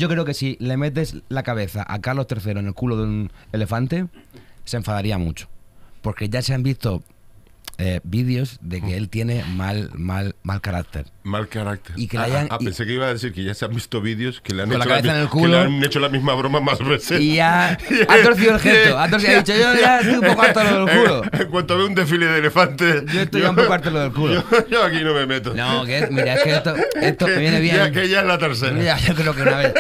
Yo creo que si le metes la cabeza a Carlos III en el culo de un elefante, se enfadaría mucho. Porque ya se han visto vídeos de que él tiene mal carácter. Mal carácter. Y que le hayan, pensé que iba a decir que ya se han visto vídeos que le han, con hecho la cabeza en el culo, que le han hecho la misma broma más veces. Y ya ha torcido el gesto. Ha dicho, yo ya estoy un poco harto lo del culo. En cuanto veo un desfile de elefantes, Yo estoy un poco harto lo del culo. Yo aquí no me meto. No, mira, es que esto me viene bien. Que ya es la tercera. Mira, yo creo que una vez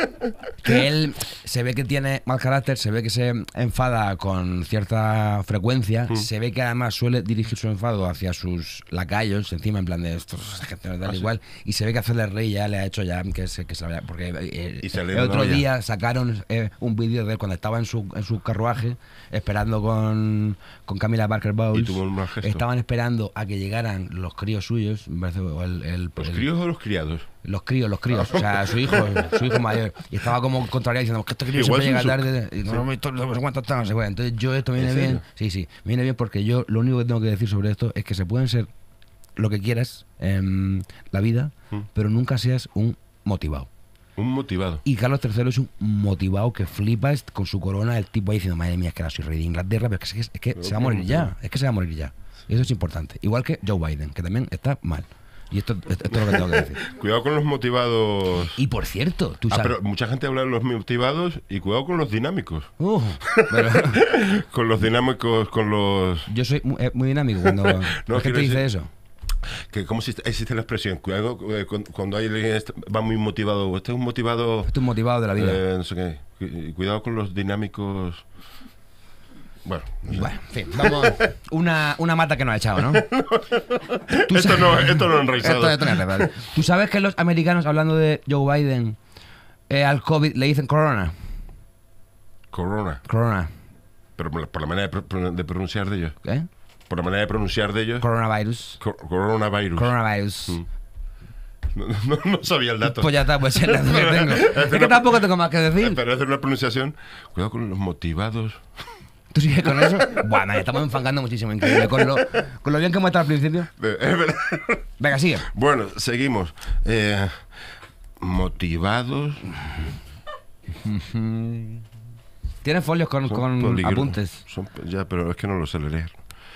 que él se ve que tiene mal carácter, se ve que se enfada con cierta frecuencia, se ve que además suele dirigir su enfado hacia sus lacayos, encima en plan de estos gente tal igual, y se ve que hacerle rey ya le ha hecho ya que se vaya, porque el otro día sacaron un vídeo de él cuando estaba en su carruaje esperando con Camila Parker Bowles. Y tuvo un mal gesto. Estaban esperando a que llegaran los críos suyos, me parece, ¿Los críos o los criados? Los críos, o sea, su hijo mayor. Y estaba como contrariado diciendo que este crío igual siempre llega tarde. Y no sé cuánto está, no sé cuánto. Entonces yo esto me viene bien. Sí, me viene bien porque yo lo único que tengo que decir sobre esto es que se pueden ser lo que quieras en la vida, pero nunca seas un motivado. Un motivado. Y Carlos III es un motivado que flipas con su corona, el tipo ahí diciendo, madre mía, es que ahora soy rey de Inglaterra, pero es que se va a morir ya. Es que se va a morir ya. Y eso es importante. Igual que Joe Biden, que también está mal. Y esto es lo que tengo que decir. Cuidado con los motivados. Y por cierto, tú sabes. Pero mucha gente habla de los motivados y cuidado con los dinámicos. Pero con los dinámicos, con los. Yo soy muy dinámico cuando la gente dice eso. Que ¿cómo existe la expresión? Cuidado cuando hay alguien va muy motivado. Este es un motivado. Este es un motivado de la vida. No sé qué. Cuidado con los dinámicos. Bueno, en fin, vamos. Una mata que nos ha echado, ¿no? Esto no es enraizado. Esto no es enraizado. ¿Tú sabes que los americanos, hablando de Joe Biden, al COVID le dicen corona? Corona. Pero por la manera de pronunciar de ellos. ¿Qué? Por la manera de pronunciar de ellos. Coronavirus. Coronavirus. No sabía el dato. Pues ya está, pues es el dato que tengo. Es que tampoco tengo más que decir. Pero hacer una pronunciación. Cuidado con los motivados. ¿Tú sigues con eso? Bueno, estamos enfangando muchísimo, increíble. Con lo bien que hemos estado al principio. Venga, sigue. Bueno, seguimos. Motivados. ¿Tienes folios con apuntes? Ya, pero es que no lo sé leer.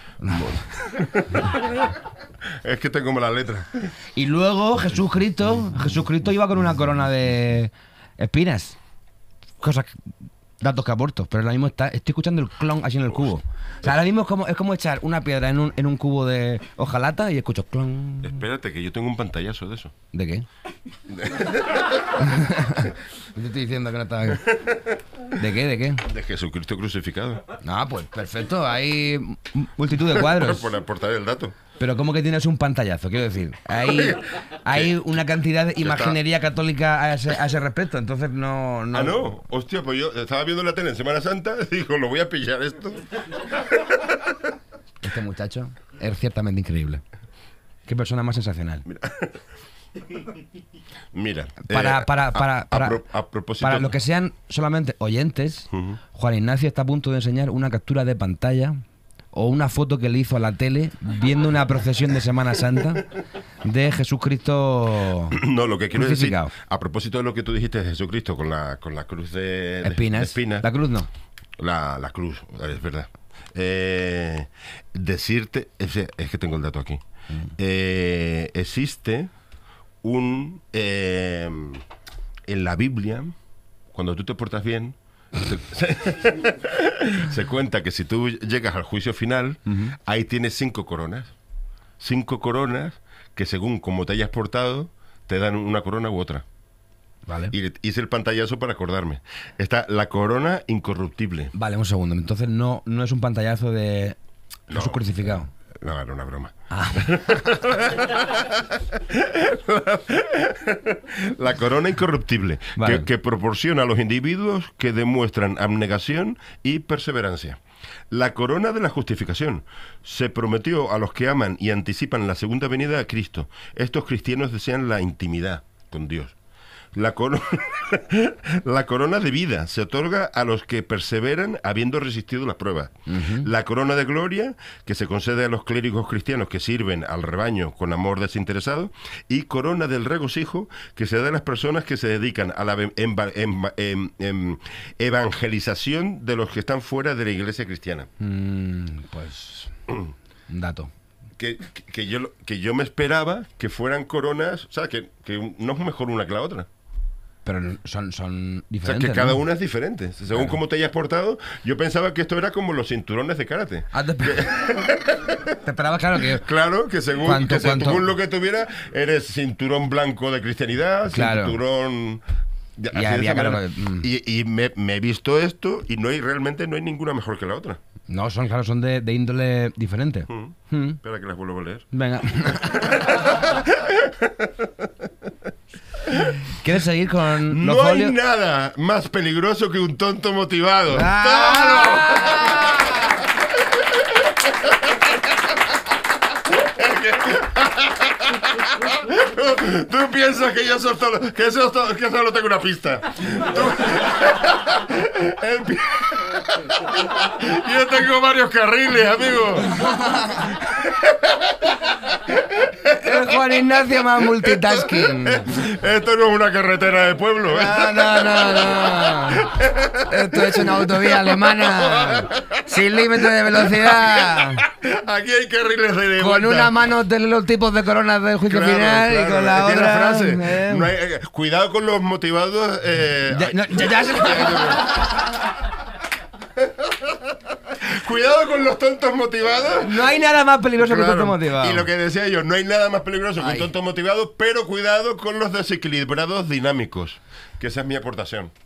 Es que tengo mala letra. Y luego Jesucristo iba con una corona de espinas. Datos que aporto, pero ahora mismo estoy escuchando el clon así en el cubo. O sea, ahora mismo es como echar una piedra en un cubo de hojalata y escucho clon. Espérate, que yo tengo un pantallazo de eso. ¿De qué? Te estoy diciendo que no estaba aquí. ¿De qué? De Jesucristo crucificado. Ah, pues perfecto, hay multitud de cuadros. Por aportar el dato. Pero ¿cómo que tienes un pantallazo? Quiero decir, hay una cantidad de imaginería católica a ese respecto, entonces no... Ah, no, hostia, pues yo estaba viendo la tele en Semana Santa y digo, lo voy a pillar esto. Este muchacho es ciertamente increíble. Qué persona más sensacional. Mira, a propósito, para los que sean solamente oyentes, Juan Ignacio está a punto de enseñar una captura de pantalla o una foto que le hizo a la tele viendo una procesión de Semana Santa de Jesucristo. No, lo que quiero decir, a propósito de lo que tú dijiste de Jesucristo con la cruz de espinas. La cruz no. La cruz, es verdad. Decirte, es que tengo el dato aquí. Existe en la Biblia, cuando tú te portas bien, se cuenta que si tú llegas al juicio final, ahí tienes 5 coronas. 5 coronas que según como te hayas portado, te dan una corona u otra. Vale. Y hice el pantallazo para acordarme. Está la corona incorruptible. Vale, un segundo. Entonces no es un pantallazo de Jesús crucificado. No, era una broma. La corona incorruptible, vale, que proporciona a los individuos que demuestran abnegación y perseverancia. La corona de la justificación se prometió a los que aman y anticipan la segunda venida de Cristo. Estos cristianos desean la intimidad con Dios. La corona, la corona de vida se otorga a los que perseveran habiendo resistido las pruebas. La corona de gloria, que se concede a los clérigos cristianos que sirven al rebaño con amor desinteresado. Y corona del regocijo, que se da a las personas que se dedican a la evangelización de los que están fuera de la iglesia cristiana. Pues un dato. Que yo me esperaba que fueran coronas, o sea, que no es mejor una que la otra. Pero son diferentes. O sea, que cada una es diferente. Según cómo te hayas portado, yo pensaba que esto era como los cinturones de karate. Te esperabas, claro, que según lo que tuviera, eres cinturón blanco de cristianidad, cinturón... Y me he visto esto y realmente no hay ninguna mejor que la otra. No, son de índole diferente. Espera que las vuelvo a leer. Venga. ¿Quieres seguir con los folios? Hay nada más peligroso que un tonto motivado. Tú piensas que yo solo tengo una pista. Yo tengo varios carriles, amigo. El Juan Ignacio más multitasking. Esto no es una carretera de pueblo. No. Esto es una autovía alemana sin límite de velocidad. Aquí hay carriles de con una mano de los tipos de coronas del juicio final y con la otra. Frase. No hay, cuidado con los motivados. Cuidado con los tontos motivados. No hay nada más peligroso que un tonto motivado. Y lo que decía yo, no hay nada más peligroso que un tonto motivado, pero cuidado con los desequilibrados dinámicos. Que esa es mi aportación.